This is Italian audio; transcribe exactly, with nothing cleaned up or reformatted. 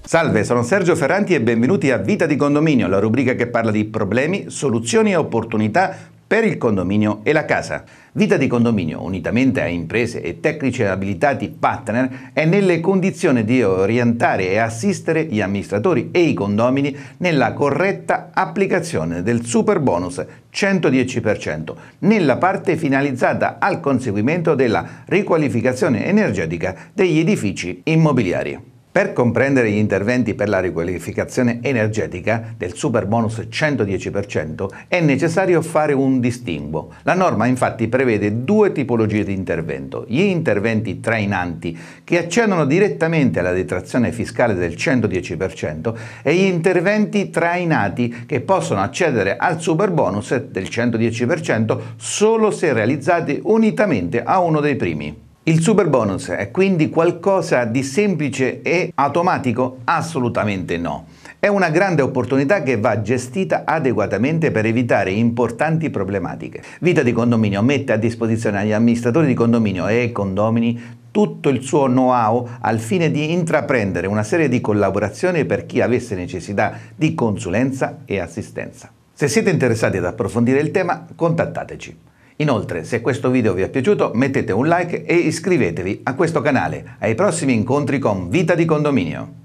Salve, sono Sergio Ferranti e benvenuti a Vita di Condominio, la rubrica che parla di problemi, soluzioni e opportunità per il condominio e la casa. Vita di Condominio, unitamente a imprese e tecnici abilitati partner, è nelle condizioni di orientare e assistere gli amministratori e i condomini nella corretta applicazione del super bonus centodieci per cento, nella parte finalizzata al conseguimento della riqualificazione energetica degli edifici immobiliari. Per comprendere gli interventi per la riqualificazione energetica del super bonus centodieci per cento è necessario fare un distinguo. La norma infatti prevede due tipologie di intervento: gli interventi trainanti che accedono direttamente alla detrazione fiscale del centodieci per cento e gli interventi trainati che possono accedere al super bonus del centodieci per cento solo se realizzati unitamente a uno dei primi. Il super bonus è quindi qualcosa di semplice e automatico? Assolutamente no. È una grande opportunità che va gestita adeguatamente per evitare importanti problematiche. Vita di Condominio mette a disposizione agli amministratori di condominio e ai condomini tutto il suo know-how al fine di intraprendere una serie di collaborazioni per chi avesse necessità di consulenza e assistenza. Se siete interessati ad approfondire il tema, contattateci. Inoltre, se questo video vi è piaciuto, mettete un like e iscrivetevi a questo canale. Ai prossimi incontri con Vita di Condominio.